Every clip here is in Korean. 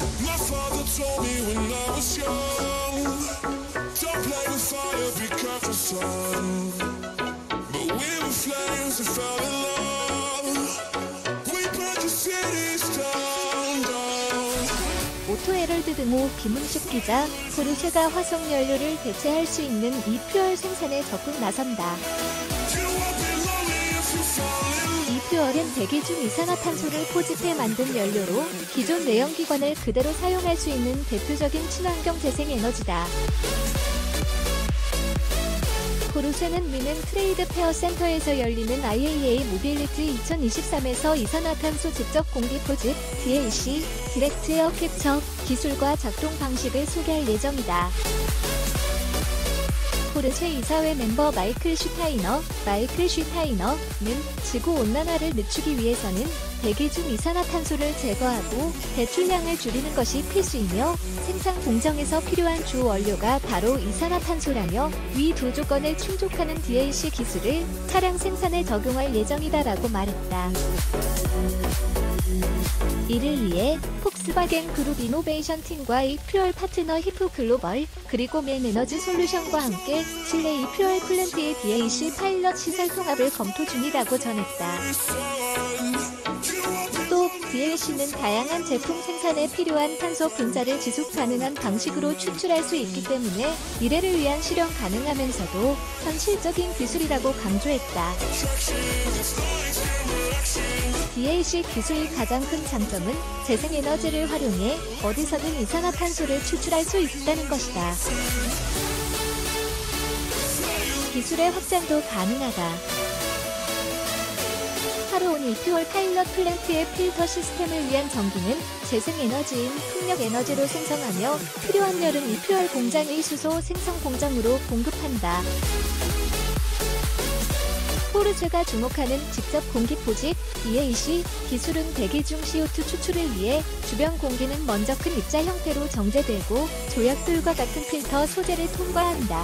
My father told me when I was young, don't play with fire, be careful, son. But we were flames and fell in love. We burned the cities down, down. 오토헤럴드 등호 김은숙 기자, 포르쉐가 화석 연료를 대체할 수 있는 이퓨얼 생산에 적극 나선다. 이퓨얼은 대기 중 이산화탄소를 포집해 만든 연료로 기존 내연기관을 그대로 사용할 수 있는 대표적인 친환경 재생에너지다. 포르쉐는 미넨 트레이드 페어 센터에서 열리는 IAA 모빌리티 2023에서 이산화탄소 직접 공기 포집, DAC, 디렉트 에어 캡처 기술과 작동 방식을 소개할 예정이다. 포르쉐 이사회 멤버 마이클 슈타이너는 지구온난화를 늦추기 위해서는 대기 중 이산화탄소를 제거하고 배출량을 줄이는 것이 필수이며 생산 공정에서 필요한 주 원료가 바로 이산화탄소라며 위 두 조건에 충족하는 DAC 기술을 차량 생산에 적용할 예정이다라고 말했다. 이를 위해 폭스바겐 그룹 이노베이션 팀과 이퓨얼 파트너 히프 글로벌 그리고 맨 에너지 솔루션과 함께 칠레 이퓨얼 플랜트의 DAC 파일럿 시설 통합을 검토 중이라고 전했다. 또 DAC는 다양한 제품 생산에 필요한 탄소 분자를 지속 가능한 방식으로 추출할 수 있기 때문에 미래를 위한 실현 가능하면서도 현실적인 기술이라고 강조했다. DAC 기술의 가장 큰 장점은 재생에너지를 활용해 어디서든 이산화탄소를 추출할 수 있다는 것이다. 기술의 확장도 가능하다. 하루온 이퓨얼 파일럿 플랜트의 필터 시스템을 위한 전기는 재생에너지인 풍력에너지로 생성하며 필요한 열은 이퓨얼 공장의 수소 생성 공장으로 공급한다. 포르쉐가 주목하는 직접 공기 포집, DAC 기술은 대기 중 CO2 추출을 위해 주변 공기는 먼저 큰 입자 형태로 정제되고 조약돌과 같은 필터 소재를 통과한다.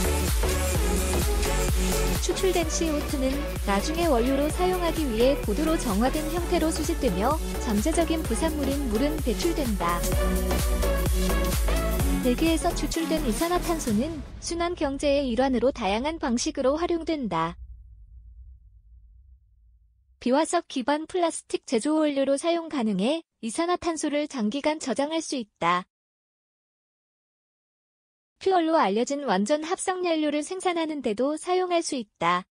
추출된 CO2는 나중에 원료로 사용하기 위해 고도로 정화된 형태로 수집되며 잠재적인 부산물인 물은 배출된다. 대기에서 추출된 이산화탄소는 순환 경제의 일환으로 다양한 방식으로 활용된다. 비화석 기반 플라스틱 제조 원료로 사용 가능해 이산화탄소를 장기간 저장할 수 있다. 퓨얼로 알려진 완전 합성 연료를 생산하는 데도 사용할 수 있다.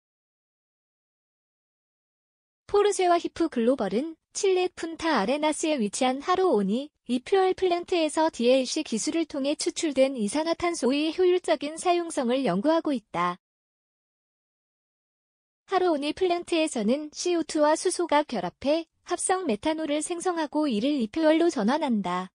포르쉐와 히프 글로벌은 칠레 푼타 아레나스에 위치한 하루온이 이퓨얼 플랜트에서 DAC 기술을 통해 추출된 이산화탄소의 효율적인 사용성을 연구하고 있다. 하루온이 플랜트에서는 CO2와 수소가 결합해 합성 메탄올을 생성하고 이를 이퓨얼로 전환한다.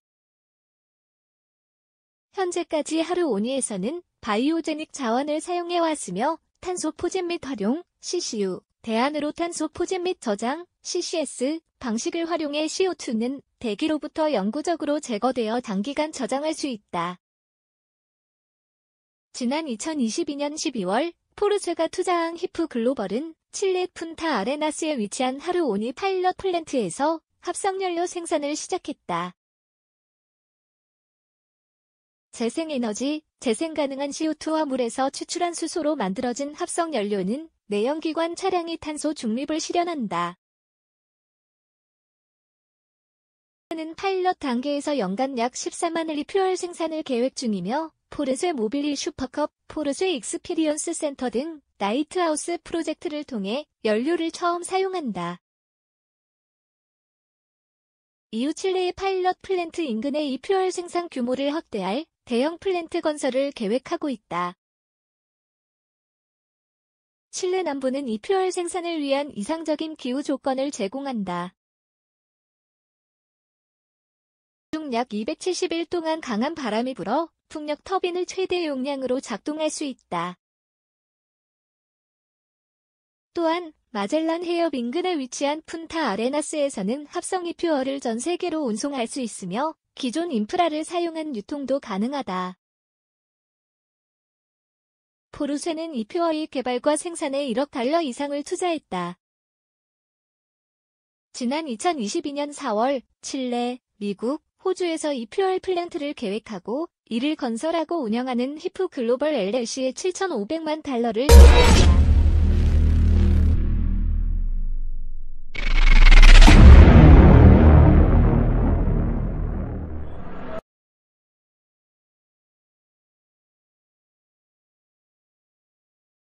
현재까지 하루온이에서는 바이오제닉 자원을 사용해왔으며 탄소 포집 및 활용, CCU, 대안으로 탄소 포집 및 저장, CCS 방식을 활용해 CO2는 대기로부터 영구적으로 제거되어 장기간 저장할 수 있다. 지난 2022년 12월 포르쉐가 투자한 히프 글로벌은 칠레 푼타 아레나스에 위치한 하루온이 파일럿 플랜트에서 합성연료 생산을 시작했다. 재생에너지, 재생 가능한 CO2와 물에서 추출한 수소로 만들어진 합성연료는 내연기관 차량이 탄소 중립을 실현한다. 는 파일럿 단계에서 연간 약 14만 리퓨얼 생산을 계획 중이며 포르쉐 모빌리 슈퍼컵, 포르쉐 익스피리언스 센터 등 라이트하우스 프로젝트를 통해 연료를 처음 사용한다. 이후 칠레의 파일럿 플랜트 인근의 이퓨얼 생산 규모를 확대할 대형 플랜트 건설을 계획하고 있다. 칠레 남부는 이퓨얼 생산을 위한 이상적인 기후 조건을 제공한다. 중 약 270일 동안 강한 바람이 불어 풍력 터빈을 최대 용량으로 작동할 수 있다. 또한 마젤란 해협 인근에 위치한 푼타 아레나스에서는 합성 이퓨얼을 전 세계로 운송할 수 있으며 기존 인프라를 사용한 유통도 가능하다. 포르쉐는 이퓨얼의 개발과 생산에 1억 달러 이상을 투자했다. 지난 2022년 4월 칠레, 미국, 호주에서 이 퓨얼 플랜트를 계획하고 이를 건설하고 운영하는 히프 글로벌 LLC에 $7,500만 달러를 지불합니다.